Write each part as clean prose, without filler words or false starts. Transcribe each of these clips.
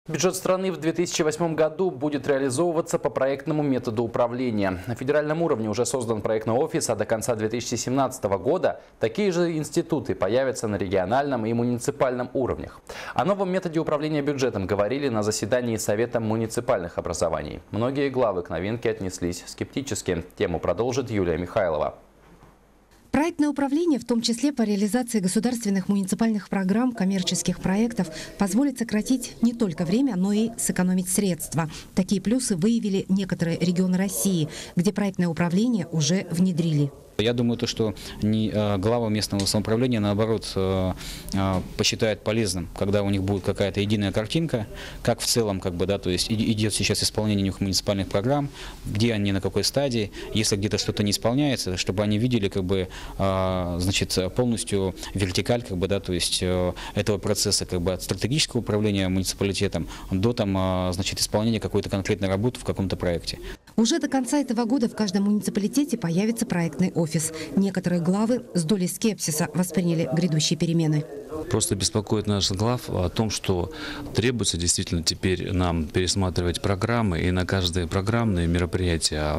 Бюджет страны в 2008 году будет реализовываться по проектному методу управления. На федеральном уровне уже создан проектный офис, а до конца 2017 года такие же институты появятся на региональном и муниципальном уровнях. О новом методе управления бюджетом говорили на заседании Совета муниципальных образований. Многие главы к новинке отнеслись скептически. Тему продолжит Юлия Михайлова. Проектное управление, в том числе по реализации государственных муниципальных программ, коммерческих проектов, позволит сократить не только время, но и сэкономить средства. Такие плюсы выявили некоторые регионы России, где проектное управление уже внедрили. Я думаю, что глава местного самоуправления, наоборот, посчитает полезным, когда у них будет какая-то единая картинка, как в целом, то есть идет сейчас исполнение у них муниципальных программ, где они, на какой стадии, если где-то что-то не исполняется, чтобы они видели, полностью вертикаль, то есть этого процесса, от стратегического управления муниципалитетом до исполнения какой-то конкретной работы в каком-то проекте. Уже до конца этого года в каждом муниципалитете появится проектный офис. Некоторые главы с долей скепсиса восприняли грядущие перемены. Просто беспокоит наших глав о том, что требуется действительно теперь нам пересматривать программы и на каждое программное мероприятие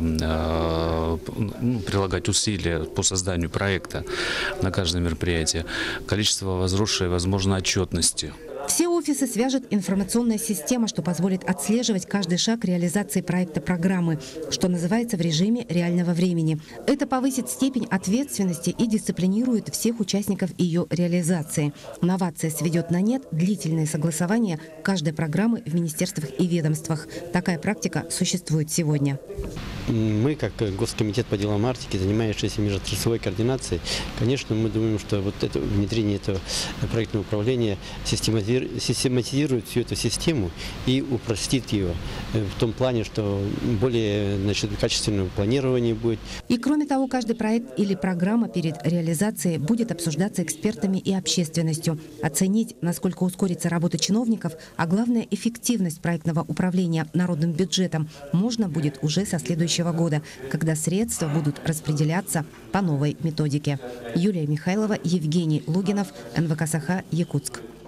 прилагать усилия по созданию проекта на каждое мероприятие. Количество возросшей, возможно, отчетности. Все офисы свяжет информационная система, что позволит отслеживать каждый шаг реализации проекта программы, что называется в режиме реального времени. Это повысит степень ответственности и дисциплинирует всех участников ее реализации. Новация сведет на нет длительные согласования каждой программы в министерствах и ведомствах. Такая практика существует сегодня. Мы, как Госкомитет по делам Арктики, занимающийся межотраслевой координацией, конечно, мы думаем, что внедрение этого проектного управления систематизирует всю эту систему и упростит ее в том плане, что более качественное планирование будет. И кроме того, каждый проект или программа перед реализацией будет обсуждаться экспертами и общественностью. Оценить, насколько ускорится работа чиновников, а главное эффективность проектного управления народным бюджетом, можно будет уже со следующего года, когда средства будут распределяться по новой методике. Юлия Михайлова, Евгений Лугинов, НВК Саха, Якутск.